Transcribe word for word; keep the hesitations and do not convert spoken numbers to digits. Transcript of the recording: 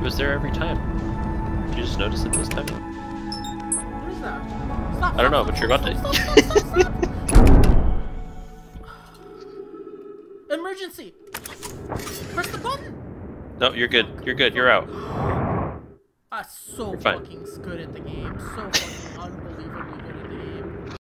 was there every time. Did you just notice it this time? What is that? Stop, I don't know, stop, but you're stop, about stop, to. stop, stop, stop, stop. Emergency! Press the button! No, you're good. You're good. You're out. I'm so You're fine. fucking good at the game. So fucking unbelievably